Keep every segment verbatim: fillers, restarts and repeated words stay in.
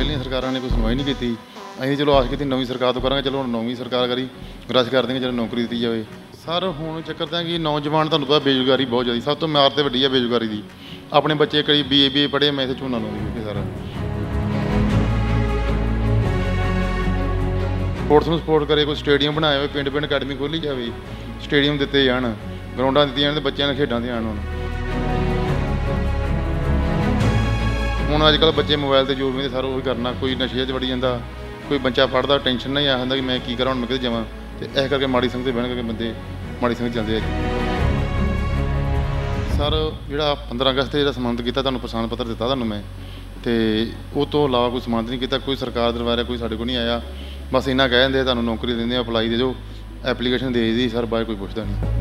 ਪਹਿਲੀਆਂ ਸਰਕਾਰਾਂ ਨੇ ਕੋਈ ਸੁਣਵਾਈ ਨਹੀਂ ਕੀਤੀ। ਅਸੀਂ ਚਲੋ ਆਸ ਕੀਤੀ ਨਵੀਂ ਸਰਕਾਰ ਤੋਂ ਕਰਾਂਗੇ, ਚਲੋ ਹੁਣ ਨਵੀਂ ਸਰਕਾਰ ਕਰੀ ਰਸ਼ ਕਰ ਦੇਂਗੇ, ਚਲੋ ਨੌਕਰੀ ਦਿੱਤੀ ਜਾਵੇ। ਸਰ ਹੁਣ ਚੱਕਰ ਤਾਂ ਕਿ ਨੌਜਵਾਨ ਤੁਹਾਨੂੰ ਪਤਾ ਬੇਰੁਜ਼ਗਾਰੀ ਬਹੁਤ ਜ਼ਿਆਦਾ, ਸਭ ਤੋਂ ਮਾਰ ਤਾਂ ਵੱਡੀ ਹੈ ਬੇਰੁਜ਼ਗਾਰੀ ਦੀ। ਆਪਣੇ ਬੱਚੇ ਕਈ ਬੀ ਏ ਬੀ ਏ ਪੜ੍ਹੇ, ਮੈਂ ਇੱਥੇ ਝੋਨਾ ਲਾਉਂਦੀ ਸਰ। ਸਪੋਰਟਸ ਨੂੰ ਸਪੋਰਟ ਕਰੇ, ਕੋਈ ਸਟੇਡੀਅਮ ਬਣਾਇਆ ਹੋਵੇ, ਪਿੰਡ ਪਿੰਡ ਅਕੈਡਮੀ ਖੋਲ੍ਹੀ ਜਾਵੇ, ਸਟੇਡੀਅਮ ਦਿੱਤੇ ਜਾਣ, ਗਰਾਊਂਡਾਂ ਦਿੱਤੀਆਂ ਜਾਣ, ਅਤੇ ਬੱਚਿਆਂ ਨੂੰ ਖੇਡਾਂ 'ਤੇ ਆਉਣ। ਹੁਣ ਹੁਣ ਅੱਜ ਕੱਲ੍ਹ ਬੱਚੇ ਮੋਬਾਈਲ 'ਤੇ ਜੋਰ ਨਹੀਂ, ਸਰ ਉਹੀ ਕਰਨਾ, ਕੋਈ ਨਸ਼ੇ 'ਚ ਵੜੀ ਜਾਂਦਾ, ਕੋਈ ਬੱਚਾ ਪੜ੍ਹਦਾ ਟੈਨਸ਼ਨ ਨਹੀਂ ਆ ਜਾਂਦਾ ਕਿ ਮੈਂ ਕੀ ਕਰਾਂ, ਹੁਣ ਮੈਂ ਕਿਤੇ ਜਾਵਾਂ। ਅਤੇ ਇਸ ਕਰਕੇ ਮਾੜੀ ਸੰਗਤ 'ਤੇ ਬਹਿਣ ਕਰਕੇ ਬੰਦੇ ਮਾੜੀ ਸੰਗਤ ਚੱਲਦੇ ਆ। ਸਰ ਜਿਹੜਾ ਪੰਦਰਾਂ ਅਗਸਤ 'ਤੇ ਜਿਹੜਾ ਸਨਮਾਨਿਤ ਕੀਤਾ, ਤੁਹਾਨੂੰ ਪ੍ਰਸ਼ਾਨ ਪੱਤਰ ਦਿੱਤਾ ਤੁਹਾਨੂੰ ਮੈਂ, ਅਤੇ ਉਹ ਤੋਂ ਇਲਾਵਾ ਕੋਈ ਸਨਮਾਨਿਤ ਨਹੀਂ ਕੀਤਾ, ਕੋਈ ਸਰਕਾਰ ਦਰਬਾਰਾ ਕੋਈ ਸਾਡੇ ਕੋਲ ਨਹੀਂ ਆਇਆ। ਬਸ ਇੰਨਾ ਕਹਿ ਦਿੰਦੇ ਤੁਹਾਨੂੰ ਨੌਕਰੀ ਦਿੰਦੇ ਆ, ਅਪਲਾਈ ਦੇ ਦਿਓ, ਐਪਲੀਕੇਸ਼ਨ ਦੇ ਦੀ ਸਰ, ਬਾਅਦ ਕੋਈ ਪੁੱਛਦਾ ਨਹੀਂ।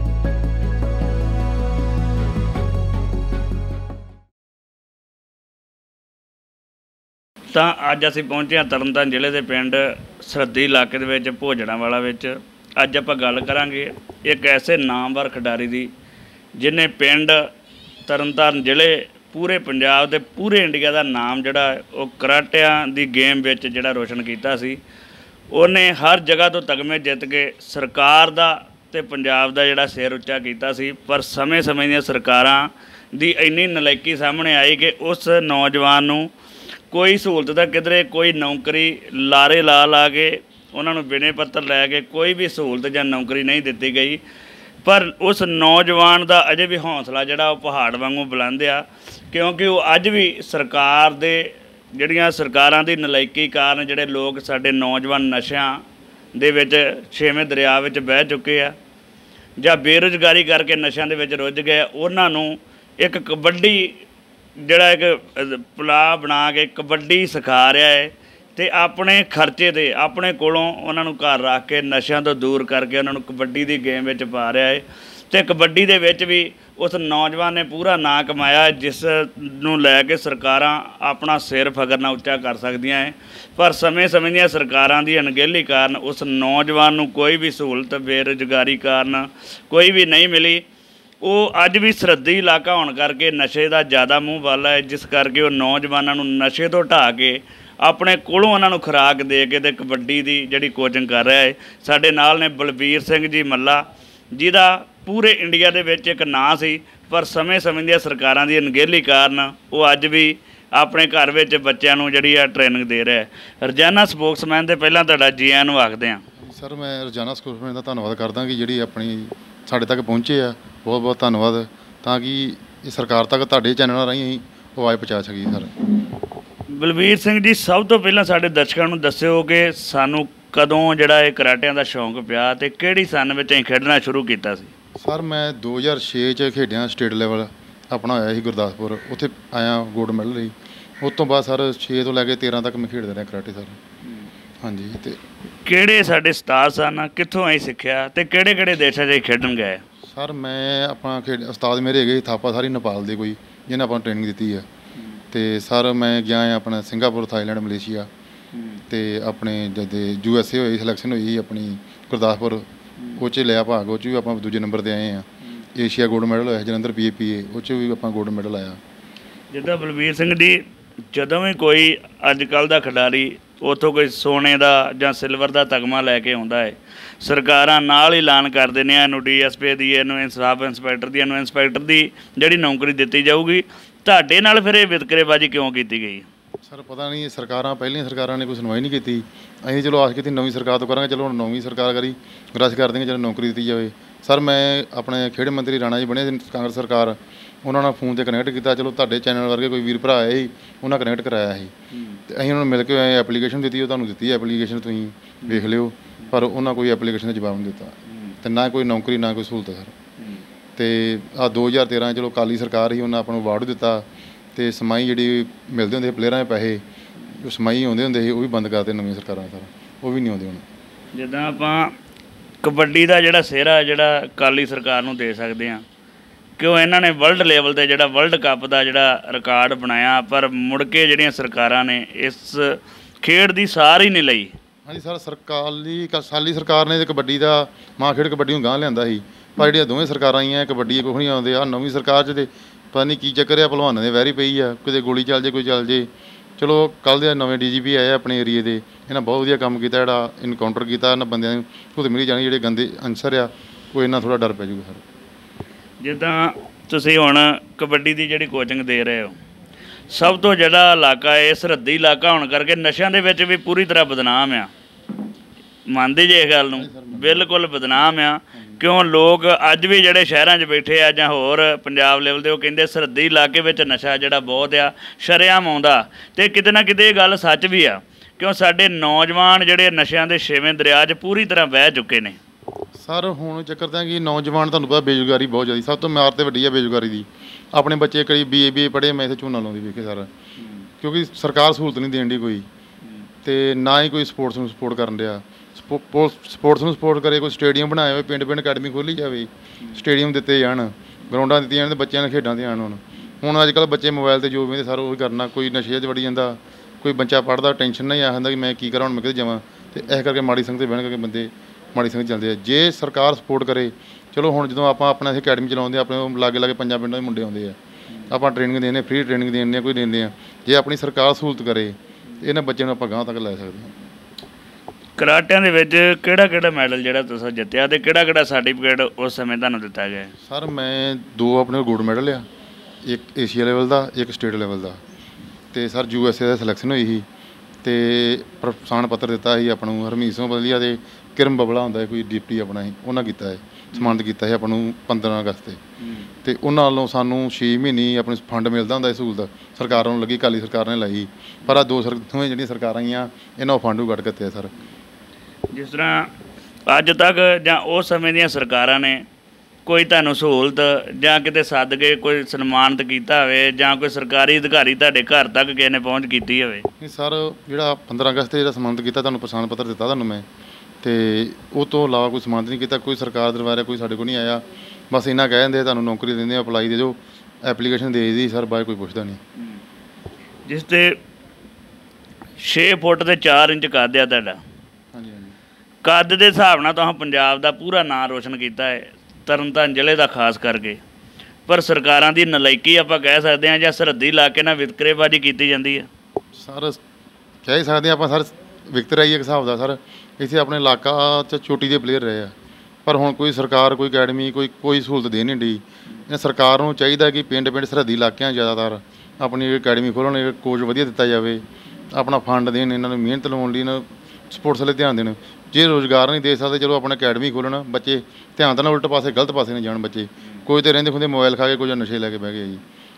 ਤਾਂ ਅੱਜ ਅਸੀਂ ਪਹੁੰਚੇ ਹਾਂ ਤਰਨਤਾਰਨ ਜ਼ਿਲ੍ਹੇ ਦੇ ਪਿੰਡ ਸਰਹੱਦੀ ਇਲਾਕੇ ਦੇ ਵਿੱਚ ਭੋਜਨਾਵਾਲਾ ਵਿੱਚ। ਅੱਜ ਆਪਾਂ ਗੱਲ ਕਰਾਂਗੇ ਇੱਕ ਐਸੇ ਨਾਮਵਰ ਖਿਡਾਰੀ ਦੀ ਜਿਹਨੇ ਪਿੰਡ ਤਰਨਤਾਰਨ ਜ਼ਿਲ੍ਹੇ, ਪੂਰੇ ਪੰਜਾਬ ਦੇ ਪੂਰੇ ਇੰਡੀਆ ਦਾ ਨਾਮ ਜਿਹੜਾ ਉਹ ਕਰਾਟਿਆਂ ਦੀ ਗੇਮ ਵਿੱਚ ਜਿਹੜਾ ਰੋਸ਼ਨ ਕੀਤਾ ਸੀ। ਉਹਨੇ ਹਰ ਜਗ੍ਹਾ ਤੋਂ ਤਗਮੇ ਜਿੱਤ ਕੇ ਸਰਕਾਰ ਦਾ ਅਤੇ ਪੰਜਾਬ ਦਾ ਜਿਹੜਾ ਸਿਰ ਉੱਚਾ ਕੀਤਾ ਸੀ। ਪਰ ਸਮੇਂ ਸਮੇਂ ਦੀਆਂ ਸਰਕਾਰਾਂ ਦੀ ਇੰਨੀ ਨਲਾਇਕੀ ਸਾਹਮਣੇ ਆਈ ਕਿ ਉਸ ਨੌਜਵਾਨ ਨੂੰ ਕੋਈ ਸਹੂਲਤ ਦਾ ਕਿਧਰੇ, ਕੋਈ ਨੌਕਰੀ ਲਾਰੇ ਲਾ ਲਾ ਕੇ ਉਹਨਾਂ ਨੂੰ ਬਿਨੇ ਪੱਤਰ ਲੈ ਕੇ ਕੋਈ ਵੀ ਸਹੂਲਤ ਜਾਂ ਨੌਕਰੀ ਨਹੀਂ ਦਿੱਤੀ ਗਈ। ਪਰ ਉਸ ਨੌਜਵਾਨ ਦਾ ਅਜੇ ਵੀ ਹੌਸਲਾ ਜਿਹੜਾ ਉਹ ਪਹਾੜ ਵਾਂਗੂ ਬੁਲੰਦ ਆ, ਕਿਉਂਕਿ ਉਹ ਅੱਜ ਵੀ ਸਰਕਾਰ ਦੇ ਜਿਹੜੀਆਂ ਸਰਕਾਰਾਂ ਦੀ ਨਲਾਇਕੀ ਕਾਰਨ ਜਿਹੜੇ ਲੋਕ ਸਾਡੇ ਨੌਜਵਾਨ ਨਸ਼ਿਆਂ ਦੇ ਵਿੱਚ ਛੇਵੇਂ ਦਰਿਆ ਵਿੱਚ ਬਹਿ ਚੁੱਕੇ ਆ ਜਾਂ ਬੇਰੁਜ਼ਗਾਰੀ ਕਰਕੇ ਨਸ਼ਿਆਂ ਦੇ ਵਿੱਚ ਰੁੱਝ ਗਏ, ਉਹਨਾਂ ਨੂੰ ਇੱਕ ਕਬੱਡੀ ਜਿਹੜਾ ਇੱਕ ਪੁਲਾਅ ਬਣਾ ਕੇ ਕਬੱਡੀ ਸਿਖਾ ਰਿਹਾ ਹੈ, ਅਤੇ ਆਪਣੇ ਖਰਚੇ 'ਤੇ ਆਪਣੇ ਕੋਲੋਂ ਉਹਨਾਂ ਨੂੰ ਘਰ ਰੱਖ ਕੇ ਨਸ਼ਿਆਂ ਤੋਂ ਦੂਰ ਕਰਕੇ ਉਹਨਾਂ ਨੂੰ ਕਬੱਡੀ ਦੀ ਗੇਮ ਵਿੱਚ ਪਾ ਰਿਹਾ ਹੈ। ਅਤੇ ਕਬੱਡੀ ਦੇ ਵਿੱਚ ਵੀ ਉਸ ਨੌਜਵਾਨ ਨੇ ਪੂਰਾ ਨਾਂ ਕਮਾਇਆ, ਜਿਸ ਨੂੰ ਲੈ ਕੇ ਸਰਕਾਰਾਂ ਆਪਣਾ ਸਿਰ ਫਖਰ ਨਾਲ ਉੱਚਾ ਕਰ ਸਕਦੀਆਂ ਹੈ। ਪਰ ਸਮੇਂ ਸਮੇਂ ਦੀਆਂ ਸਰਕਾਰਾਂ ਦੀ ਅਣਗਹਿਲੀ ਕਾਰਨ ਉਸ ਨੌਜਵਾਨ ਨੂੰ ਕੋਈ ਵੀ ਸਹੂਲਤ ਬੇਰੁਜ਼ਗਾਰੀ ਕਾਰਨ ਕੋਈ ਵੀ ਨਹੀਂ ਮਿਲੀ। ਉਹ ਅੱਜ ਵੀ ਸਰਹੱਦੀ ਇਲਾਕਾ ਹੋਣ ਕਰਕੇ ਨਸ਼ੇ ਦਾ ਜ਼ਿਆਦਾ ਮੂੰਹ ਵਾਲਾ ਹੈ, ਜਿਸ ਕਰਕੇ ਉਹ ਨੌਜਵਾਨਾਂ ਨੂੰ ਨਸ਼ੇ ਤੋਂ ਢਾਹ ਕੇ ਆਪਣੇ ਕੋਲੋਂ ਉਹਨਾਂ ਨੂੰ ਖੁਰਾਕ ਦੇ ਕੇ ਅਤੇ ਕਬੱਡੀ ਦੀ ਜਿਹੜੀ ਕੋਚਿੰਗ ਕਰ ਰਿਹਾ ਹੈ। ਸਾਡੇ ਨਾਲ ਨੇ ਬਲਬੀਰ ਸਿੰਘ ਜੀ ਮੱਲਾ, ਜਿਹਦਾ ਪੂਰੇ ਇੰਡੀਆ ਦੇ ਵਿੱਚ ਇੱਕ ਨਾਂ ਸੀ, ਪਰ ਸਮੇਂ ਸਮੇਂ ਦੀਆਂ ਸਰਕਾਰਾਂ ਦੀ ਅਣਗਹਿਲੀ ਕਾਰਨ ਉਹ ਅੱਜ ਵੀ ਆਪਣੇ ਘਰ ਵਿੱਚ ਬੱਚਿਆਂ ਨੂੰ ਜਿਹੜੀ ਆ ਟ੍ਰੇਨਿੰਗ ਦੇ ਰਿਹਾ ਹੈ। ਰੋਜ਼ਾਨਾ ਸਪੋਕਸਮੈਨ ਦੇ ਪਹਿਲਾਂ ਤੁਹਾਡਾ ਜੀ ਆਇਆਂ ਨੂੰ ਆਖਦੇ ਹਾਂ। ਸਰ ਮੈਂ ਰੋਜ਼ਾਨਾ ਸਪੋਕਸਮੈਨ ਦਾ ਧੰਨਵਾਦ ਕਰਦਾ ਕਿ ਜਿਹੜੀ ਆਪਣੀ ਸਾਡੇ ਤੱਕ ਪਹੁੰਚੇ ਆ, ਬਹੁਤ ਬਹੁਤ ਧੰਨਵਾਦ, ਤਾਂ ਕਿ ਇਹ ਸਰਕਾਰ ਤੱਕ ਤੁਹਾਡੇ ਚੈਨਲ ਰਾਹੀਂ ਅਸੀਂ ਆਵਾਜ਼ ਪਹੁੰਚਾ ਸਕੀਏ। ਸਰ ਬਲਬੀਰ ਸਿੰਘ ਜੀ, ਸਭ ਤੋਂ ਪਹਿਲਾਂ ਸਾਡੇ ਦਰਸ਼ਕਾਂ ਨੂੰ ਦੱਸਿਓ ਕਿ ਸਾਨੂੰ ਕਦੋਂ ਜਿਹੜਾ ਇਹ ਕਰਾਟਿਆਂ ਦਾ ਸ਼ੌਂਕ ਪਿਆ ਅਤੇ ਕਿਹੜੀ ਸੰਨ ਵਿੱਚ ਅਸੀਂ ਖੇਡਣਾ ਸ਼ੁਰੂ ਕੀਤਾ ਸੀ? ਸਰ ਮੈਂ ਦੋ ਹਜ਼ਾਰ ਛੇ 'ਚ ਖੇਡਿਆ ਸਟੇਟ ਲੈਵਲ ਆਪਣਾ ਹੋਇਆ ਸੀ ਗੁਰਦਾਸਪੁਰ, ਉੱਥੇ ਆਇਆ ਗੋਲਡ ਮੈਡਲ ਲਈ। ਉਸ ਤੋਂ ਬਾਅਦ ਸਰ ਛੇ ਤੋਂ ਲੈ ਕੇ ਤੇਰ੍ਹਾਂ ਤੱਕ ਮੈਂ ਖੇਡਦਾ ਰਿਹਾ ਕਰਾਟੇ ਸਰ। ਹਾਂਜੀ, ਅਤੇ ਕਿਹੜੇ ਸਾਡੇ ਉਸਤਾਦ ਸਨ, ਕਿੱਥੋਂ ਅਸੀਂ ਸਿੱਖਿਆ ਅਤੇ ਕਿਹੜੇ ਕਿਹੜੇ ਦੇਸ਼ਾਂ 'ਚ ਖੇਡਣ ਗਏ? ਸਰ ਮੈਂ ਆਪਣਾ ਖੇਡ ਉਸਤਾਦ ਮੇਰੇ ਹੈਗੇ ਥਾਪਾ ਸਾਰੀ ਨੇਪਾਲ ਦੇ ਕੋਈ, ਜਿਹਨੇ ਆਪਾਂ ਟ੍ਰੇਨਿੰਗ ਦਿੱਤੀ ਆ। ਅਤੇ ਸਰ ਮੈਂ ਗਿਆ ਆਪਣਾ ਸਿੰਗਾਪੁਰ, ਥਾਈਲੈਂਡ, ਮਲੇਸ਼ੀਆ, ਅਤੇ ਆਪਣੇ ਜਦ ਯੂ ਐਸ ਏ ਹੋਈ ਸਿਲੈਕਸ਼ਨ ਹੋਈ ਸੀ ਆਪਣੀ ਗੁਰਦਾਸਪੁਰ, ਉਹ 'ਚ ਲਿਆ ਭਾਗ, ਉਹ 'ਚ ਵੀ ਆਪਾਂ ਦੂਜੇ ਨੰਬਰ 'ਤੇ ਆਏ ਹਾਂ। ਏਸ਼ੀਆ ਗੋਲਡ ਮੈਡਲ ਹੋਇਆ ਜਲੰਧਰ ਪੀ ਏ ਪੀ ਏ, ਉਹ 'ਚ ਵੀ ਆਪਾਂ ਗੋਲਡ ਮੈਡਲ ਆਇਆ। ਜਿੱਦਾਂ ਬਲਬੀਰ ਸਿੰਘ ਜੀ, ਜਦੋਂ ਵੀ ਕੋਈ ਅੱਜ ਕੱਲ੍ਹ ਦਾ ਖਿਡਾਰੀ ਉੱਥੋਂ ਕੋਈ ਸੋਨੇ ਦਾ ਜਾਂ ਸਿਲਵਰ ਦਾ ਤਗਮਾ ਲੈ ਕੇ ਆਉਂਦਾ ਹੈ, ਸਰਕਾਰਾਂ ਨਾਲ ਹੀ ਐਲਾਨ ਕਰ ਦਿੰਦੇ ਆ ਇਹਨੂੰ ਡੀ ਐਸ ਪੀ ਦੀ, ਇਹਨੂੰ ਸਬ ਇੰਸਪੈਕਟਰ ਦੀ, ਇਹਨੂੰ ਇੰਸਪੈਕਟਰ ਦੀ ਜਿਹੜੀ ਨੌਕਰੀ ਦਿੱਤੀ ਜਾਊਗੀ। ਤੁਹਾਡੇ ਨਾਲ ਫਿਰ ਇਹ ਵਿਤਕਰੇਬਾਜ਼ੀ ਕਿਉਂ ਕੀਤੀ ਗਈ? ਸਰ ਪਤਾ ਨਹੀਂ, ਸਰਕਾਰਾਂ ਪਹਿਲੀਆਂ ਸਰਕਾਰਾਂ ਨੇ ਕੋਈ ਸੁਣਵਾਈ ਨਹੀਂ ਕੀਤੀ। ਅਸੀਂ ਚਲੋ ਆਸ ਕੀਤੀ ਨਵੀਂ ਸਰਕਾਰ ਤੋਂ ਕਰਾਂਗੇ, ਚਲੋ ਹੁਣ ਨਵੀਂ ਸਰਕਾਰ ਕਰੀ ਰਸ਼ ਕਰ ਦੇਂਗੇ, ਚਲੋ ਨੌਕਰੀ ਦਿੱਤੀ ਜਾਵੇ। ਸਰ ਮੈਂ ਆਪਣੇ ਖੇਡ ਮੰਤਰੀ ਰਾਣਾ ਜੀ ਬਣੇ ਕਾਂਗਰਸ ਸਰਕਾਰ, ਉਹਨਾਂ ਨਾਲ ਫੋਨ 'ਤੇ ਕਨੈਕਟ ਕੀਤਾ, ਚਲੋ ਤੁਹਾਡੇ ਚੈਨਲ ਵਰਗੇ ਕੋਈ ਵੀਰ ਭਰਾ ਆਏ ਸੀ, ਉਹਨਾਂ ਕਨੈਕਟ ਕਰਾਇਆ ਸੀ, ਅਤੇ ਅਸੀਂ ਉਹਨਾਂ ਨੂੰ ਮਿਲ ਕੇ ਆਏ, ਐਪਲੀਕੇਸ਼ਨ ਦਿੱਤੀ, ਉਹ ਤੁਹਾਨੂੰ ਦਿੱਤੀ ਐਪਲੀਕੇਸ਼ਨ, ਤੁਸੀਂ ਵੇਖ ਲਿਓ। ਪਰ ਉਹਨਾਂ ਕੋਈ ਐਪਲੀਕੇਸ਼ਨ ਦਾ ਜਵਾਬ ਨਹੀਂ ਦਿੱਤਾ, ਅਤੇ ਨਾ ਕੋਈ ਨੌਕਰੀ ਨਾ ਕੋਈ ਸਹੂਲਤ ਸਰ। ਅਤੇ ਆਹ ਦੋ ਹਜ਼ਾਰ ਤੇਰ੍ਹਾਂ ਚਲੋ ਅਕਾਲੀ ਸਰਕਾਰ ਸੀ, ਉਹਨਾਂ ਆਪਾਂ ਨੂੰ ਅਵਾਰਡ ਦਿੱਤਾ, ਅਤੇ ਸਮਾਈ ਜਿਹੜੀ ਮਿਲਦੇ ਹੁੰਦੇ ਪਲੇਅਰਾਂ ਦੇ ਪੈਸੇ, ਜੋ ਸਮਾਈ ਆਉਂਦੇ ਹੁੰਦੇ ਸੀ, ਉਹ ਵੀ ਬੰਦ ਕਰਤੇ ਨਵੀਆਂ ਸਰਕਾਰਾਂ ਸਰ, ਉਹ ਵੀ ਨਹੀਂ ਆਉਂਦੇ ਹੁਣ। ਜਿੱਦਾਂ ਆਪਾਂ ਕਬੱਡੀ ਦਾ ਜਿਹੜਾ ਸਿਹਰਾ ਜਿਹੜਾ ਅਕਾਲੀ ਸਰਕਾਰ ਨੂੰ ਦੇ ਸਕਦੇ ਹਾਂ, ਕਿਉਂ ਇਹਨਾਂ ਨੇ ਵਰਲਡ ਲੈਵਲ 'ਤੇ ਜਿਹੜਾ ਵਰਲਡ ਕੱਪ ਦਾ ਜਿਹੜਾ ਰਿਕਾਰਡ ਬਣਾਇਆ, ਪਰ ਮੁੜ ਕੇ ਜਿਹੜੀਆਂ ਸਰਕਾਰਾਂ ਨੇ ਇਸ ਖੇਡ ਦੀ ਸਾਰ ਹੀ ਨਹੀਂ ਲਈ। ਹਾਂਜੀ ਸਰ, ਸਰਕਾਰੀ ਅਕਾਲੀ ਸਰਕਾਰ ਨੇ ਕਬੱਡੀ ਦਾ ਮਾਂ ਖੇਡ ਕਬੱਡੀ ਨੂੰ ਗਾਂਹ ਲਿਆਂਦਾ ਸੀ, ਪਰ ਜਿਹੜੀਆਂ ਦੋਵੇਂ ਸਰਕਾਰਾਂ ਆਈਆਂ ਕਬੱਡੀ ਕੁਛ ਨਹੀਂ ਆਉਂਦੇ। ਆਹ ਨਵੀਂ ਸਰਕਾਰ 'ਚ ਤਾਂ ਪਤਾ ਨਹੀਂ ਕੀ ਚੱਕਰ ਆ, ਭਲਵਾਨਾਂ ਦੇ ਵਹਿਰੀ ਪਈ ਆ, ਕਿਤੇ ਗੋਲੀ ਚੱਲ ਜੇ ਕੋਈ ਚੱਲ ਜੇ, ਚਲੋ ਕੱਲ੍ਹ ਦੇ ਨਵੇਂ ਡੀ ਜੀ ਪੀ ਆਏ ਆਪਣੇ ਏਰੀਏ ਦੇ, ਇਹਨਾਂ ਬਹੁਤ ਵਧੀਆ ਕੰਮ ਕੀਤਾ, ਜਿਹੜਾ ਇਨਕਾਊਂਟਰ ਕੀਤਾ ਇਹਨਾਂ ਬੰਦਿਆਂ ਨੂੰ ਭੁੱਤ ਮਿਲੀ ਜਾਣੀ, ਜਿਹੜੇ ਗੰਦੇ ਅਨਸਰ ਆ ਉਹ ਇਹਨਾਂ ਥੋੜ੍ਹਾ ਡਰ ਪੈ ਜੂਗਾ ਸਰ। ਜਿੱਦਾਂ ਤੁਸੀਂ ਹੁਣ ਕਬੱਡੀ ਦੀ ਜਿਹੜੀ ਕੋਚਿੰਗ ਦੇ ਰਹੇ ਹੋ, ਸਭ ਤੋਂ ਜਿਹੜਾ ਇਲਾਕਾ ਇਹ ਸਰਹੱਦੀ ਇਲਾਕਾ ਹੋਣ ਕਰਕੇ ਨਸ਼ਿਆਂ ਦੇ ਵਿੱਚ ਵੀ ਪੂਰੀ ਤਰ੍ਹਾਂ ਬਦਨਾਮ ਆ, ਮੰਨਦੇ ਜੇ ਇਸ ਗੱਲ ਨੂੰ? ਬਿਲਕੁਲ ਬਦਨਾਮ ਆ। ਕਿਉਂ ਲੋਕ ਅੱਜ ਵੀ ਜਿਹੜੇ ਸ਼ਹਿਰਾਂ 'ਚ ਬੈਠੇ ਆ ਜਾਂ ਹੋਰ ਪੰਜਾਬ ਲੈਵਲ ਦੇ, ਉਹ ਕਹਿੰਦੇ ਸਰਹੱਦੀ ਇਲਾਕੇ ਵਿੱਚ ਨਸ਼ਾ ਜਿਹੜਾ ਬਹੁਤ ਆ, ਸ਼ਰੇਆਮ ਆਉਂਦਾ। ਅਤੇ ਕਿਤੇ ਨਾ ਕਿਤੇ ਇਹ ਗੱਲ ਸੱਚ ਵੀ ਆ, ਕਿਉਂ ਸਾਡੇ ਨੌਜਵਾਨ ਜਿਹੜੇ ਨਸ਼ਿਆਂ ਦੇ ਛੇਵੇਂ ਦਰਿਆ 'ਚ ਪੂਰੀ ਤਰ੍ਹਾਂ ਵਹਿ ਚੁੱਕੇ ਨੇ। ਸਰ ਹੁਣ ਚੱਕਰ ਤਾਂ ਕਿ ਨੌਜਵਾਨ ਤੁਹਾਨੂੰ ਪਤਾ ਬੇਰੁਜ਼ਗਾਰੀ ਬਹੁਤ ਜ਼ਿਆਦਾ, ਸਭ ਤੋਂ ਮਾਰ ਤੇ ਵੱਡੀ ਆ ਬੇਰੁਜ਼ਗਾਰੀ ਦੀ। ਆਪਣੇ ਬੱਚੇ ਕਈ ਬੀ ਏ ਬੀ ਏ ਪੜ੍ਹੇ, ਮੈਂ ਇੱਥੇ ਝੋਨਾ ਲਾਉਂਦੀ ਵੇਖੇ ਸਰ, ਕਿਉਂਕਿ ਸਰਕਾਰ ਸਹੂਲਤ ਨਹੀਂ ਦੇਣ ਦੀ ਕੋਈ, ਅਤੇ ਨਾ ਹੀ ਕੋਈ ਸਪੋਰਟਸ ਨੂੰ ਸਪੋਰਟ ਕਰਨ ਰਿਹਾ। ਸਪੋ ਸਪੋਰਟਸ ਨੂੰ ਸਪੋਰਟ ਕਰੇ, ਕੋਈ ਸਟੇਡੀਅਮ ਬਣਾਏ ਹੋਏ, ਪਿੰਡ ਪਿੰਡ ਅਕੈਡਮੀ ਖੋਲ੍ਹੀ ਜਾਵੇ, ਸਟੇਡੀਅਮ ਦਿੱਤੇ ਜਾਣ, ਗਰਾਊਂਡਾਂ ਦਿੱਤੀਆਂ ਜਾਣ, ਅਤੇ ਬੱਚਿਆਂ ਨੂੰ ਖੇਡਾਂ 'ਤੇ ਆਉਣ। ਹੁਣ ਹੁਣ ਅੱਜ ਕੱਲ੍ਹ ਬੱਚੇ ਮੋਬਾਈਲ 'ਤੇ ਜੋ ਵੀ ਸਰ ਉਹੀ ਕਰਨਾ, ਕੋਈ ਨਸ਼ੇ 'ਚ ਵੜੀ ਜਾਂਦਾ, ਕੋਈ ਬੱਚਾ ਪੜ੍ਹਦਾ ਟੈਨਸ਼ਨ ਨਹੀਂ ਆ ਜਾਂਦਾ ਕਿ ਮੈਂ ਕੀ ਕਰਾਂ, ਹੁਣ ਮੈਂ ਕਿਤੇ ਜਾਵਾਂ, ਅਤੇ ਇਸ ਕਰਕੇ ਮਾੜੀ ਸੰਗਤ 'ਤੇ ਬਹਿਣ ਕਰਕੇ ਬੰਦੇ ਮਾੜੀ ਸੰਗਤ ਚੱਲਦੇ ਆ। ਜੇ ਸਰਕਾਰ ਸਪੋਰਟ ਕਰੇ, ਚਲੋ ਹੁਣ ਜਦੋਂ ਆਪਾਂ ਆਪਣਾ ਇੱਥੇ ਅਕੈਡਮੀ ਚਲਾਉਂਦੇ, ਆਪਣੇ ਲਾਗੇ ਲਾਗੇ ਪੰਜਾਂ ਪਿੰਡਾਂ ਦੇ ਮੁੰਡੇ ਆਉਂਦੇ ਆ, ਆਪਾਂ ਟ੍ਰੇਨਿੰਗ ਦਿੰਦੇ, ਫ੍ਰੀ ਟ੍ਰੇਨਿੰਗ ਦਿੰਦੇ ਆ, ਕੋਈ ਦਿੰਦੇ ਆ। ਜੇ ਆਪਣੀ ਸਰਕਾਰ ਸਹੂਲਤ ਕਰੇ, ਇਹਨਾਂ ਬੱਚਿਆਂ ਨੂੰ ਆਪਾਂ ਗਾਂਹ ਤੱਕ ਲੈ ਸਕਦੇ ਹਾਂ। ਕਰਾਟਿਆਂ ਦੇ ਵਿੱਚ ਕਿਹੜਾ ਕਿਹੜਾ ਮੈਡਲ ਜਿਹੜਾ ਤੁਸੀਂ ਜਿੱਤਿਆ, ਅਤੇ ਕਿਹੜਾ ਕਿਹੜਾ ਸਰਟੀਫਿਕੇਟ ਉਸ ਸਮੇਂ ਤੁਹਾਨੂੰ ਦਿੱਤਾ ਗਿਆ? ਸਰ ਮੈਂ ਦੋ ਆਪਣੇ ਗੋਲਡ ਮੈਡਲ ਆ, ਇੱਕ ਏਸ਼ੀਆ ਲੈਵਲ ਦਾ, ਇੱਕ ਸਟੇਟ ਲੈਵਲ ਦਾ, ਅਤੇ ਸਰ ਯੂ ਐਸ ਏ ਦਾ ਸਿਲੈਕਸ਼ਨ ਹੋਈ ਸੀ, ਅਤੇ ਪ੍ਰਸ਼ਾਨ ਪੱਤਰ ਦਿੱਤਾ ਸੀ ਆਪਾਂ ਨੂੰ ਹਰਮੀਤ ਸਿੰਘ ਬਦਲੀਆ ਦੇ ਕਿਰਮ ਬਬਲਾ ਹੁੰਦਾ ਕੋਈ ਡਿਪਟੀ ਆਪਣਾ ਸੀ, ਉਹਨਾਂ ਕੀਤਾ ਹੈ, ਸਨਮਾਨਿਤ ਕੀਤਾ ਸੀ ਆਪਾਂ ਨੂੰ ਪੰਦਰਾਂ ਅਗਸਤ 'ਤੇ, ਅਤੇ ਉਹਨਾਂ ਵੱਲੋਂ ਸਾਨੂੰ ਛੇ ਮਹੀਨੇ ਆਪਣੇ ਫੰਡ ਮਿਲਦਾ ਹੁੰਦਾ, ਸਹੂਲਤ ਸਰਕਾਰਾਂ ਨੂੰ ਲੱਗੀ, ਅਕਾਲੀ ਸਰਕਾਰ ਨੇ ਲਾਈ, ਪਰ ਆਹ ਦੋ ਸਰ ਦੋਵੇਂ ਜਿਹੜੀਆਂ ਸਰਕਾਰਾਂ ਆਈਆਂ ਇਹਨਾਂ ਉਹ ਫੰਡ ਨੂੰ ਕੱਢ ਦਿੱਤੇ ਸਰ। ਜਿਸ ਤਰ੍ਹਾਂ ਅੱਜ ਤੱਕ ਜਾਂ ਉਸ ਸਮੇਂ ਦੀਆਂ ਸਰਕਾਰਾਂ ਨੇ ਕੋਈ ਤੁਹਾਨੂੰ ਸਹੂਲਤ ਜਾਂ ਕਿਤੇ ਸੱਦ ਕੇ ਕੋਈ ਸਨਮਾਨਿਤ ਕੀਤਾ ਹੋਵੇ, ਜਾਂ ਕੋਈ ਸਰਕਾਰੀ ਅਧਿਕਾਰੀ ਤੁਹਾਡੇ ਘਰ ਤੱਕ ਕਿਸੇ ਨੇ ਪਹੁੰਚ ਕੀਤੀ ਹੋਵੇ? ਨਹੀਂ ਸਰ, ਜਿਹੜਾ ਪੰਦਰਾਂ ਅਗਸਤ 'ਤੇ ਜਿਹੜਾ ਸਨਮਾਨਿਤ ਕੀਤਾ ਤੁਹਾਨੂੰ ਪ੍ਰਸ਼ਾਨ ਪੱਤਰ ਦਿੱਤਾ ਤੁਹਾਨੂੰ ਮੈਂ, ਅਤੇ ਉਹ ਤੋਂ ਇਲਾਵਾ ਕੋਈ ਸਨਮਾਨਿਤ ਨਹੀਂ ਕੀਤਾ, ਕੋਈ ਸਰਕਾਰ ਦਰਬਾਰਾ ਕੋਈ ਸਾਡੇ ਕੋਲ ਨਹੀਂ ਆਇਆ। ਬਸ ਇੰਨਾ ਕਹਿ ਦਿੰਦੇ ਤੁਹਾਨੂੰ ਨੌਕਰੀ ਦਿੰਦੇ, ਅਪਲਾਈ ਦੇ ਦਿਓ, ਐਪਲੀਕੇਸ਼ਨ ਦੇ ਦੀ ਸਰ, ਬਾਅਦ ਕੋਈ ਪੁੱਛਦਾ ਨਹੀਂ। ਜਿਸ 'ਤੇ ਛੇ ਫੁੱਟ ਅਤੇ ਚਾਰ ਇੰਚ ਕੱਦ ਆ ਤੁਹਾਡਾ, ਹਾਂਜੀ ਹਾਂਜੀ, ਕੱਦ ਦੇ ਹਿਸਾਬ ਨਾਲ ਤੁਸੀਂ ਪੰਜਾਬ ਦਾ ਪੂਰਾ ਨਾਂ ਰੋਸ਼ਨ ਕੀਤਾ ਹੈ, ਤਰਨਤਾਰਨ ਜ਼ਿਲ੍ਹੇ ਦਾ ਖਾਸ ਕਰਕੇ, ਪਰ ਸਰਕਾਰਾਂ ਦੀ ਨਲਾਇਕੀ ਆਪਾਂ ਕਹਿ ਸਕਦੇ ਹਾਂ, ਜਾਂ ਸਰਹੱਦੀ ਇਲਾਕੇ ਨਾਲ ਵਿਤਕਰੇਬਾਜ਼ੀ ਕੀਤੀ ਜਾਂਦੀ ਹੈ? ਸਰ ਕਹਿ ਹੀ ਸਕਦੇ ਆਪਾਂ ਸਰ, ਵਿਤਕਰਾ ਹੀ ਇੱਕ ਹਿਸਾਬ ਦਾ ਸਰ। ਇੱਥੇ ਆਪਣੇ ਇਲਾਕਾ 'ਚ ਚੋਟੀ ਦੇ ਪਲੇਅਰ ਰਹੇ ਆ, ਪਰ ਹੁਣ ਕੋਈ ਸਰਕਾਰ, ਕੋਈ ਅਕੈਡਮੀ, ਕੋਈ ਕੋਈ ਸਹੂਲਤ ਦੇ ਨਹੀਂ ਡਈ। ਇਹ ਸਰਕਾਰ ਨੂੰ ਚਾਹੀਦਾ ਕਿ ਪਿੰਡ ਪਿੰਡ ਸਰਹੱਦੀ ਇਲਾਕਿਆਂ ਜ਼ਿਆਦਾਤਰ ਆਪਣੀ ਅਕੈਡਮੀ ਖੋਲ੍ਹਣ, ਕੋਚ ਵਧੀਆ ਦਿੱਤਾ ਜਾਵੇ, ਆਪਣਾ ਫੰਡ ਦੇਣ, ਇਹਨਾਂ ਨੂੰ ਮਿਹਨਤ ਲਾਉਣ ਲਈ, ਇਹਨਾਂ ਸਪੋਰਟਸ ਵਾਲੇ ਧਿਆਨ ਦੇਣ। ਜੇ ਰੁਜ਼ਗਾਰ ਨਹੀਂ ਦੇ ਸਕਦੇ, ਚਲੋ ਆਪਣਾ ਅਕੈਡਮੀ ਖੋਲ੍ਹਣ, ਬੱਚੇ ਧਿਆਨ ਤਾਂ ਨਾ ਉਲਟ ਪਾਸੇ ਗਲਤ ਪਾਸੇ ਨਾ ਜਾਣ ਬੱਚੇ, ਕੋਈ ਤਾਂ ਰਹਿੰਦੇ ਖੁੰਦੇ ਮੋਬਾਈਲ ਖਾ ਕੇ, ਕੁਝ ਨਸ਼ੇ ਲੈ ਕੇ ਬਹਿ ਗਏ ਜੀ।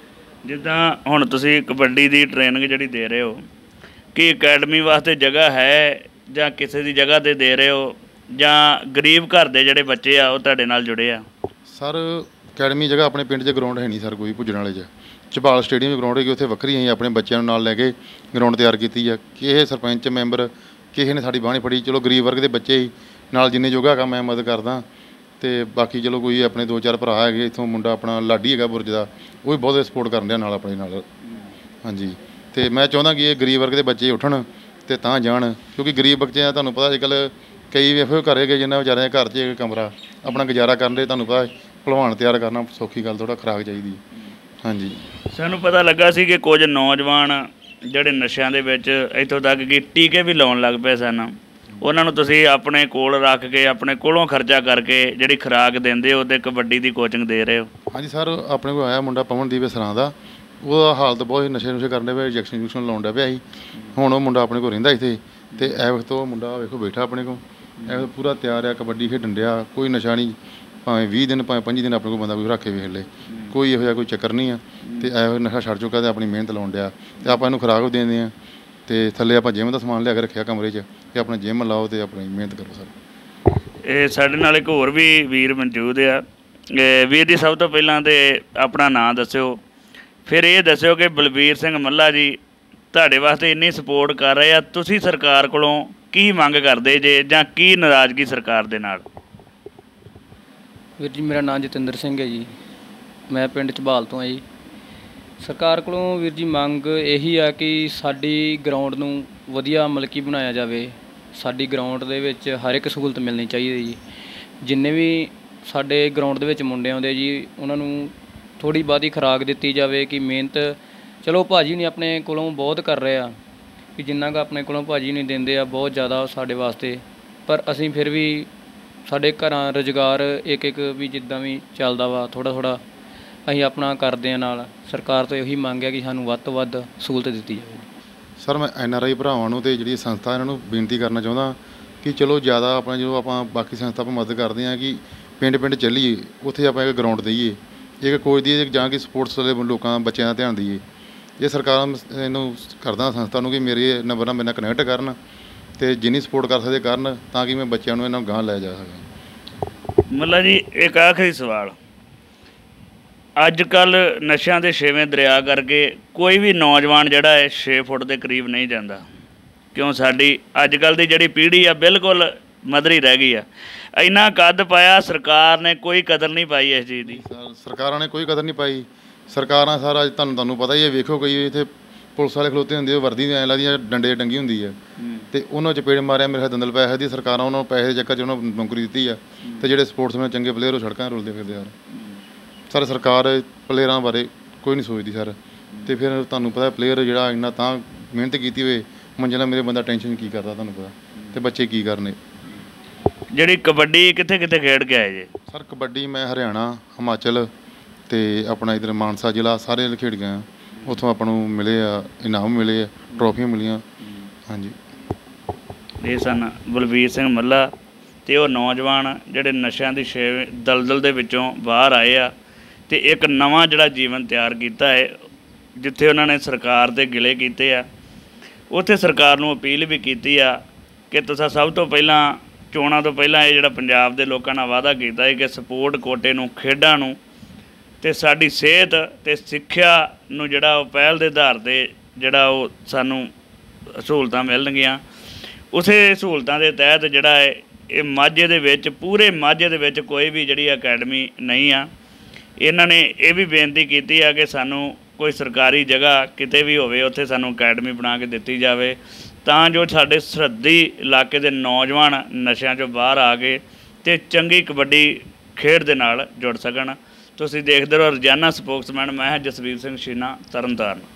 ਜਿੱਦਾਂ ਹੁਣ ਤੁਸੀਂ ਕਬੱਡੀ ਦੀ ਟ੍ਰੇਨਿੰਗ ਜਿਹੜੀ ਦੇ ਰਹੇ ਹੋ, ਕੀ ਅਕੈਡਮੀ ਵਾਸਤੇ ਜਗ੍ਹਾ ਹੈ, ਜਾਂ ਕਿਸੇ ਦੀ ਜਗ੍ਹਾ 'ਤੇ ਦੇ ਰਹੇ ਹੋ, ਜਾਂ ਗਰੀਬ ਘਰ ਦੇ ਜਿਹੜੇ ਬੱਚੇ ਆ ਉਹ ਤੁਹਾਡੇ ਨਾਲ ਜੁੜੇ ਆ? ਸਰ ਅਕੈਡਮੀ ਜਗ੍ਹਾ ਆਪਣੇ ਪਿੰਡ 'ਚ ਗਰਾਊਂਡ ਹੈ ਨਹੀਂ ਸਰ, ਕੋਈ ਭੁੱਜਣ ਵਾਲੇ 'ਚ ਝਬਾਲ ਸਟੇਡੀਅਮ 'ਚ ਗਰਾਊਂਡ ਹੈਗੀ, ਉੱਥੇ ਵੱਖਰੀ ਅਸੀਂ ਆਪਣੇ ਬੱਚਿਆਂ ਨੂੰ ਨਾਲ ਲੈ ਕੇ ਗਰਾਊਂਡ ਤਿਆਰ ਕੀਤੀ ਆ। ਕਿਸੇ ਸਰਪੰਚ ਮੈਂਬਰ ਕਿਸੇ ਨੇ ਸਾਡੀ ਬਾਂਹ ਨਹੀਂ ਫੜੀ, ਚਲੋ ਗਰੀਬ ਵਰਗ ਦੇ ਬੱਚੇ ਹੀ ਨਾਲ ਜਿੰਨੇ ਜੋਗਾ ਹੈਗਾ ਮੈਂ ਮਦਦ ਕਰਦਾ, ਅਤੇ ਬਾਕੀ ਚਲੋ ਕੋਈ ਆਪਣੇ ਦੋ ਚਾਰ ਭਰਾ ਹੈਗੇ ਇੱਥੋਂ, ਮੁੰਡਾ ਆਪਣਾ ਲਾਡੀ ਹੈਗਾ ਬੁਰਜ ਦਾ, ਉਹ ਵੀ ਬਹੁਤ ਸਪੋਰਟ ਕਰਨ ਡਿਆ ਨਾਲ ਆਪਣੇ ਨਾਲ। ਹਾਂਜੀ, ਅਤੇ ਮੈਂ ਚਾਹੁੰਦਾ ਕਿ ਇਹ ਗਰੀਬ ਵਰਗ ਦੇ ਬੱਚੇ ਉੱਠਣ ਅਤੇ ਤਾਂ ਜਾਣ, ਕਿਉਂਕਿ ਗਰੀਬ ਬੱਚੇ ਆ, ਤੁਹਾਨੂੰ ਪਤਾ ਅੱਜ ਕੱਲ੍ਹ ਕਈ ਇਹੋ ਘਰ ਹੈਗੇ ਜਿਨ੍ਹਾਂ ਵਿਚਾਰਿਆਂ ਦੇ ਘਰ 'ਚ ਇੱਕ ਕਮਰਾ ਆਪਣਾ ਗੁਜ਼ਾਰਾ ਕਰਨ ਦੇ, ਤੁਹਾਨੂੰ ਪਤਾ ਭਲਵਾਨ ਤਿਆਰ ਕਰਨਾ ਸੌਖੀ ਗੱਲ, ਥੋੜ੍ਹਾ ਖੁਰਾਕ ਚਾਹੀਦੀ। ਹਾਂਜੀ, ਸਾਨੂੰ ਪਤਾ ਲੱਗਾ ਸੀ ਕਿ ਕੁਝ ਨੌਜਵਾਨ ਜਿਹੜੇ ਨਸ਼ਿਆਂ ਦੇ ਵਿੱਚ ਇੱਥੋਂ ਤੱਕ ਕਿ ਟੀਕੇ ਵੀ ਲਾਉਣ ਲੱਗ ਪਏ ਸਨ, ਉਹਨਾਂ ਨੂੰ ਤੁਸੀਂ ਆਪਣੇ ਕੋਲ ਰੱਖ ਕੇ ਆਪਣੇ ਕੋਲੋਂ ਖਰਚਾ ਕਰਕੇ ਜਿਹੜੀ ਖੁਰਾਕ ਦਿੰਦੇ ਹੋ ਅਤੇ ਕਬੱਡੀ ਦੀ ਕੋਚਿੰਗ ਦੇ ਰਹੇ ਹੋ? ਹਾਂਜੀ ਸਰ, ਆਪਣੇ ਕੋਲ ਆਇਆ ਮੁੰਡਾ ਪਵਨਦੀਪ ਸਰਾਂ ਦਾ, ਉਹਦਾ ਹਾਲਤ ਬਹੁਤ ਨਸ਼ੇ ਨੁਸ਼ੇ ਕਰਨ ਪਿਆ, ਇੰਜੈਕਸ਼ਨ ਇੰਜੂਕਸ਼ਨ ਲਾਉਣ ਡਿਆ ਪਿਆ ਸੀ। ਹੁਣ ਉਹ ਮੁੰਡਾ ਆਪਣੇ ਕੋਲ ਰਹਿੰਦਾ ਇੱਥੇ, ਅਤੇ ਇਸ ਵਕਤ ਉਹ ਮੁੰਡਾ ਵੇਖੋ ਬੈਠਾ ਆਪਣੇ ਕੋਲ, ਇਹ ਪੂਰਾ ਤਿਆਰ ਆ, ਕਬੱਡੀ ਖੇਡਣ ਡਿਆ, ਕੋਈ ਨਸ਼ਾ ਨਹੀਂ, ਭਾਵੇਂ ਵੀਹ ਦਿਨ ਭਾਵੇਂ ਪੰਜੀ ਦਿਨ ਆਪਣੇ ਕੋਲ ਬੰਦਾ ਕੋਈ ਰੱਖ ਕੇ ਵੇਖ ਲਏ, ਕੋਈ ਇਹੋ ਜਿਹਾ ਕੋਈ ਚੱਕਰ ਨਹੀਂ ਆ। ਅਤੇ ਇਹੋ ਨਸ਼ਾ ਛੱਡ ਚੁੱਕਾ ਅਤੇ ਆਪਣੀ ਮਿਹਨਤ ਲਾਉਣ ਡਿਆ, ਅਤੇ ਆਪਾਂ ਇਹਨੂੰ ਖੁਰਾਕ ਵੀ ਦਿੰਦੇ ਹਾਂ, ਅਤੇ ਥੱਲੇ ਆਪਾਂ ਜਿੰਮ ਦਾ ਸਮਾਨ ਲਿਆ ਕੇ ਰੱਖਿਆ ਕਮਰੇ 'ਚ, ਕਿ ਆਪਣਾ ਜਿੰਮ ਲਾਓ ਅਤੇ ਆਪਣੀ ਮਿਹਨਤ ਕਰੋ ਸਰ। ਇਹ ਸਾਡੇ ਨਾਲ ਇੱਕ ਹੋਰ ਵੀ ਵੀਰ ਮੌਜੂਦ ਆ, ਵੀਰ ਜੀ ਸਭ ਤੋਂ ਪਹਿਲਾਂ ਤਾਂ ਆਪਣਾ ਨਾਂ ਦੱਸਿਓ, ਫਿਰ ਇਹ ਦੱਸਿਓ ਕਿ ਬਲਬੀਰ ਸਿੰਘ ਮੱਲਾ ਜੀ ਤੁਹਾਡੇ ਵਾਸਤੇ ਇੰਨੀ ਸਪੋਰਟ ਕਰ ਰਹੇ ਆ, ਤੁਸੀਂ ਸਰਕਾਰ ਕੋਲੋਂ ਕੀ ਮੰਗ ਕਰਦੇ ਜੇ, ਜਾਂ ਕੀ ਨਾਰਾਜ਼ਗੀ ਸਰਕਾਰ ਦੇ ਨਾਲ? ਵੀਰ ਜੀ ਮੇਰਾ ਨਾਮ ਜਤਿੰਦਰ ਸਿੰਘ ਹੈ ਜੀ, ਮੈਂ ਪਿੰਡ ਝਬਾਲ ਤੋਂ ਹਾਂ ਜੀ। ਸਰਕਾਰ ਕੋਲੋਂ ਵੀਰ ਜੀ ਮੰਗ ਇਹੀ ਆ ਕਿ ਸਾਡੀ ਗਰਾਊਂਡ ਨੂੰ ਵਧੀਆ ਮਲਕੀ ਬਣਾਇਆ ਜਾਵੇ, ਸਾਡੀ ਗਰਾਊਂਡ ਦੇ ਵਿੱਚ ਹਰ ਇੱਕ ਸਹੂਲਤ ਮਿਲਣੀ ਚਾਹੀਦੀ ਜੀ। ਜਿੰਨੇ ਵੀ ਸਾਡੇ ਗਰਾਊਂਡ ਦੇ ਵਿੱਚ ਮੁੰਡੇ ਆਉਂਦੇ ਜੀ, ਉਹਨਾਂ ਨੂੰ ਥੋੜ੍ਹੀ ਬਹੁਤੀ ਖੁਰਾਕ ਦਿੱਤੀ ਜਾਵੇ, ਕਿ ਮਿਹਨਤ ਚਲੋ ਭਾਜੀ ਨੇ ਆਪਣੇ ਕੋਲੋਂ ਬਹੁਤ ਕਰ ਰਹੇ ਆ ਕਿ ਜਿੰਨਾ ਕੁ ਆਪਣੇ ਕੋਲੋਂ ਭਾਜੀ ਨਹੀਂ ਦਿੰਦੇ ਆ ਬਹੁਤ ਜ਼ਿਆਦਾ ਸਾਡੇ ਵਾਸਤੇ, ਪਰ ਅਸੀਂ ਫਿਰ ਵੀ ਸਾਡੇ ਘਰਾਂ ਰੁਜ਼ਗਾਰ ਇੱਕ ਇੱਕ ਵੀ ਜਿੱਦਾਂ ਵੀ ਚੱਲਦਾ ਵਾ ਥੋੜ੍ਹਾ ਥੋੜ੍ਹਾ ਅਸੀਂ ਆਪਣਾ ਕਰਦੇ ਹਾਂ। ਨਾਲ ਸਰਕਾਰ ਤੋਂ ਇਹੀ ਮੰਗ ਹੈ ਕਿ ਸਾਨੂੰ ਵੱਧ ਤੋਂ ਵੱਧ ਸਹੂਲਤ ਦਿੱਤੀ ਜਾਵੇ। ਸਰ ਮੈਂ ਐਨ ਆਰ ਆਈ ਭਰਾਵਾਂ ਨੂੰ ਅਤੇ ਜਿਹੜੀ ਸੰਸਥਾ ਇਹਨਾਂ ਨੂੰ ਬੇਨਤੀ ਕਰਨਾ ਚਾਹੁੰਦਾ ਕਿ ਚਲੋ ਜ਼ਿਆਦਾ ਆਪਣਾ ਜਦੋਂ ਆਪਾਂ ਬਾਕੀ ਸੰਸਥਾ ਆਪਾਂ ਮਦਦ ਕਰਦੇ ਹਾਂ ਕਿ ਪਿੰਡ ਪਿੰਡ ਚੱਲੀਏ, ਉੱਥੇ ਆਪਾਂ ਇੱਕ ਗਰਾਊਂਡ ਦੇਈਏ, ਇੱਕ ਕੋਚ ਦੀ ਜਾਂ ਕਿ ਸਪੋਰਟਸ ਵਾਲੇ ਲੋਕਾਂ ਬੱਚਿਆਂ ਦਾ ਧਿਆਨ ਦਈਏ। ਇਹ ਸਰਕਾਰਾਂ ਇਹਨੂੰ ਕਰਦਾ ਸੰਸਥਾ ਨੂੰ ਕਿ ਮੇਰੇ ਨੰਬਰ ਨਾਲ ਮੇਰੇ ਨਾਲ ਕਨੈਕਟ ਕਰਨ ਅਤੇ ਜਿੰਨੀ ਸਪੋਰਟ ਕਰ ਸਕਦੇ ਕਰਨ ਤਾਂ ਕਿ ਮੈਂ ਬੱਚਿਆਂ ਨੂੰ ਇਹਨਾਂ ਨੂੰ ਗਾਂਹ ਲੈ ਜਾ ਸਕਾਂ। ਮਤਲਬ ਜੀ ਇੱਕ ਆਖਰੀ ਸਵਾਲ, ਅੱਜ ਕੱਲ੍ਹ ਨਸ਼ਿਆਂ ਦੇ ਛੇਵੇਂ ਦਰਿਆ ਕਰਕੇ ਕੋਈ ਵੀ ਨੌਜਵਾਨ ਜਿਹੜਾ ਹੈ ਛੇ ਫੁੱਟ ਦੇ ਕਰੀਬ ਨਹੀਂ ਜਾਂਦਾ, ਕਿਉਂ ਸਾਡੀ ਅੱਜ ਕੱਲ੍ਹ ਦੀ ਜਿਹੜੀ ਪੀੜ੍ਹੀ ਆ ਬਿਲਕੁਲ ਮਧਰੀ ਰਹਿ ਗਈ ਆ। ਇੰਨਾ ਕੱਦ ਪਾਇਆ, ਸਰਕਾਰ ਨੇ ਕੋਈ ਕਦਰ ਨਹੀਂ ਪਾਈ ਇਸ ਚੀਜ਼ ਦੀ। ਸਰ ਸਰਕਾਰਾਂ ਨੇ ਕੋਈ ਕਦਰ ਨਹੀਂ ਪਾਈ। ਸਰਕਾਰਾਂ ਸਾਰਾ ਅੱਜ ਤੁਹਾਨੂੰ ਤੁਹਾਨੂੰ ਪਤਾ ਹੀ ਹੈ, ਵੇਖੋ ਕੋਈ ਇੱਥੇ ਪੁਲਿਸ ਵਾਲੇ ਖਲੋਤੇ ਹੁੰਦੇ, ਉਹ ਵਰਦੀ ਐਂ ਲੱਗਦੀ ਆ ਡੰਡੇ ਟੰਗੀ ਹੁੰਦੀ ਹੈ ਅਤੇ ਉਹਨਾਂ ਚਪੇੜ ਮਾਰਿਆ ਮੇਰੇ ਦੰਦਲ ਪੈਸੇ ਦੀ। ਸਰਕਾਰਾਂ ਉਹਨਾਂ ਨੂੰ ਪੈਸੇ ਦੇ ਚੱਕਰ 'ਚ ਉਹਨਾਂ ਨੂੰ ਨੌਕਰੀ ਦਿੱਤੀ ਆ ਅਤੇ ਜਿਹੜੇ ਸਪੋਰਟਸਮੈਨ ਚੰਗੇ ਪਲੇਅਰ ਉਹ ਸੜਕਾਂ ਰੁਲਦੇ ਫਿਰਦੇ ਯਾਰ। ਸਰ ਸਰਕਾਰ ਪਲੇਅਰਾਂ ਬਾਰੇ ਕੋਈ ਨਹੀਂ ਸੋਚਦੀ ਸਰ, ਅਤੇ ਫਿਰ ਤੁਹਾਨੂੰ ਪਤਾ ਪਲੇਅਰ ਜਿਹੜਾ ਇੰਨਾ ਤਾਂ ਮਿਹਨਤ ਕੀਤੀ ਹੋਵੇ ਮੰਜ਼ਿਲਾਂ ਮੇਰੇ ਬੰਦਾ ਟੈਨਸ਼ਨ ਕੀ ਕਰਦਾ ਤੁਹਾਨੂੰ ਪਤਾ, ਅਤੇ ਬੱਚੇ ਕੀ ਕਰਨੇ। ਜਿਹੜੀ ਕਬੱਡੀ ਕਿੱਥੇ ਕਿੱਥੇ ਖੇਡ ਕੇ ਆਏ ਜੇ? ਸਰ ਕਬੱਡੀ ਮੈਂ ਹਰਿਆਣਾ, ਹਿਮਾਚਲ ਅਤੇ ਆਪਣਾ ਇੱਧਰ ਮਾਨਸਾ ਜ਼ਿਲ੍ਹਾ ਸਾਰੇ ਖੇਡ ਗਿਆ। ਉੱਥੋਂ ਆਪਾਂ ਨੂੰ ਮਿਲੇ ਆ ਇਨਾਮ ਮਿਲੇ ਆ, ਟਰੋਫੀਆਂ ਮਿਲੀਆਂ। ਹਾਂਜੀ, ਇਹ ਸਨ ਬਲਵੀਰ ਸਿੰਘ ਮੱਲਾ ਅਤੇ ਉਹ ਨੌਜਵਾਨ ਜਿਹੜੇ ਨਸ਼ਿਆਂ ਦੀ ਛੇ ਦਲਦਲ ਦੇ ਵਿੱਚੋਂ ਬਾਹਰ ਆਏ ਆ ਅਤੇ ਇੱਕ ਨਵਾਂ ਜਿਹੜਾ ਜੀਵਨ ਤਿਆਰ ਕੀਤਾ ਹੈ। ਜਿੱਥੇ ਉਹਨਾਂ ਨੇ ਸਰਕਾਰ ਦੇ ਗਿਲੇ ਕੀਤੇ ਆ, ਉੱਥੇ ਸਰਕਾਰ ਨੂੰ ਅਪੀਲ ਵੀ ਕੀਤੀ ਆ ਕਿ ਤੁਸੀਂ ਸਭ ਤੋਂ ਪਹਿਲਾਂ ਚੋਣਾਂ ਤੋਂ ਪਹਿਲਾਂ ਇਹ ਜਿਹੜਾ ਪੰਜਾਬ ਦੇ ਲੋਕਾਂ ਨਾਲ ਵਾਅਦਾ ਕੀਤਾ ਹੈ ਕਿ ਸਪੋਰਟ ਕੋਟੇ ਨੂੰ, ਖੇਡਾਂ ਨੂੰ ਅਤੇ ਸਾਡੀ ਸਿਹਤ ਅਤੇ ਸਿੱਖਿਆ ਨੂੰ ਜਿਹੜਾ ਉਹ ਪਹਿਲ ਦੇ ਆਧਾਰ 'ਤੇ ਜਿਹੜਾ ਉਹ ਸਾਨੂੰ ਸਹੂਲਤਾਂ ਮਿਲਣਗੀਆਂ। ਉਸੇ ਸਹੂਲਤਾਂ ਦੇ ਤਹਿਤ ਜਿਹੜਾ ਹੈ ਇਹ ਮਾਝੇ ਦੇ ਵਿੱਚ, ਪੂਰੇ ਮਾਝੇ ਦੇ ਵਿੱਚ ਕੋਈ ਵੀ ਜਿਹੜੀ ਅਕੈਡਮੀ ਨਹੀਂ ਆ। ਇਹਨਾਂ ਨੇ ਇਹ ਵੀ ਬੇਨਤੀ ਕੀਤੀ ਆ ਕਿ ਸਾਨੂੰ ਕੋਈ ਸਰਕਾਰੀ ਜਗ੍ਹਾ ਕਿਤੇ ਵੀ ਹੋਵੇ ਉੱਥੇ ਸਾਨੂੰ ਅਕੈਡਮੀ ਬਣਾ ਕੇ ਦਿੱਤੀ ਜਾਵੇ, ਤਾਂ ਜੋ ਸਾਡੇ ਸਰਹੱਦੀ ਇਲਾਕੇ ਦੇ ਨੌਜਵਾਨ ਨਸ਼ਿਆਂ 'ਚੋਂ ਬਾਹਰ ਆ ਕੇ ਅਤੇ ਚੰਗੀ ਕਬੱਡੀ ਖੇਡ ਦੇ ਨਾਲ ਜੁੜ ਸਕਣ। ਤੁਸੀਂ ਦੇਖਦੇ ਰਹੋ ਰੋਜ਼ਾਨਾ ਸਪੋਕਸਮੈਨ। ਮੈਂ ਹਾਂ ਜਸਵੀਰ ਸਿੰਘ ਸ਼ੀਨਾ, ਤਰਨਤਾਰਨ।